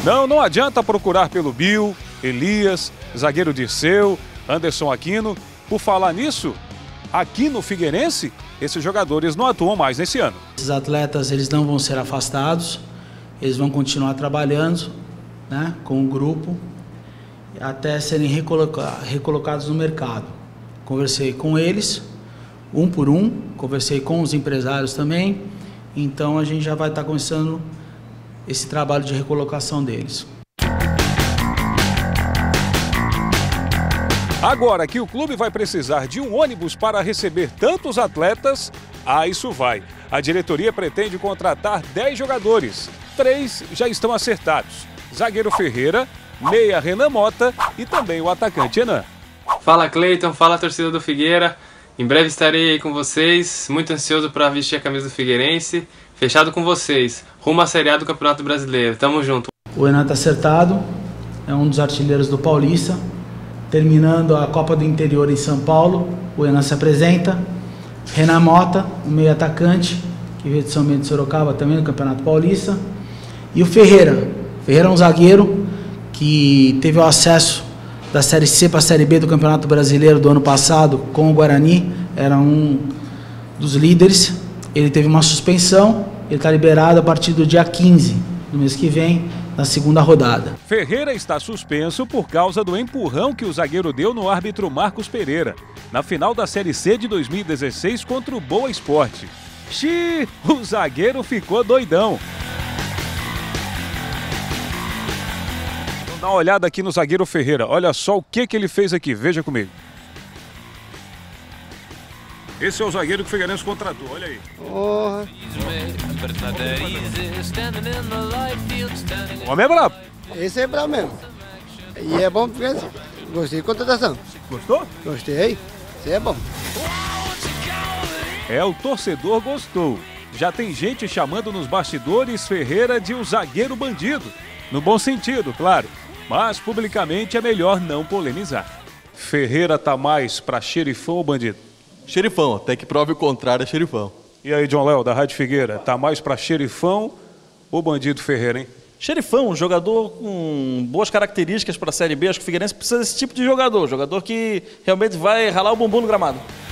Não adianta procurar pelo Bill, Elias, zagueiro Dirceu, Anderson Aquino. Por falar nisso, aqui no Figueirense, esses jogadores não atuam mais nesse ano. Esses atletas, eles não vão ser afastados, eles vão continuar trabalhando, né, com o grupo até serem recolocados no mercado. Conversei com eles, um por um, conversei com os empresários também, então a gente já vai estar começando esse trabalho de recolocação deles. Agora que o clube vai precisar de um ônibus para receber tantos atletas, isso vai. A diretoria pretende contratar 10 jogadores. 3 já estão acertados. Zagueiro Ferreira, meia Renan Mota e também o atacante Enan. Fala Cleiton, fala torcida do Figueira. Em breve estarei aí com vocês, muito ansioso para vestir a camisa do Figueirense. Fechado com vocês, rumo à Série A do Campeonato Brasileiro. Tamo junto. O Enan está acertado, é um dos artilheiros do Paulista. Terminando a Copa do Interior em São Paulo, o Enan se apresenta. Renan Mota, o meio atacante, que veio de São Bento de Sorocaba também no Campeonato Paulista. E o Ferreira. Ferreira é um zagueiro que teve o acesso da Série C para a Série B do Campeonato Brasileiro do ano passado com o Guarani. Era um dos líderes. Ele teve uma suspensão, ele está liberado a partir do dia 15 do mês que vem, na segunda rodada. Ferreira está suspenso por causa do empurrão que o zagueiro deu no árbitro Marcos Pereira, na final da Série C de 2016 contra o Boa Esporte. Xiii, o zagueiro ficou doidão. Vamos dar uma olhada aqui no zagueiro Ferreira. Olha só o que ele fez aqui, veja comigo. Esse é o zagueiro que o Figueirense contratou, olha aí. Porra. O homem é brabo. Esse é brabo mesmo. E é bom porque gostei de contratação. Gostou? Gostei. Esse é bom. O torcedor gostou. Já tem gente chamando nos bastidores Ferreira de um zagueiro bandido. No bom sentido, claro. Mas publicamente é melhor não polemizar. Ferreira tá mais pra xerifão ou bandido? Xerifão, até que prove o contrário, é xerifão. E aí, John Léo, da Rádio Figueira, tá mais pra xerifão ou bandido Ferreira, hein? Xerifão, um jogador com boas características para a Série B. Acho que o Figueirense precisa desse tipo de jogador. Jogador que realmente vai ralar o bumbum no gramado.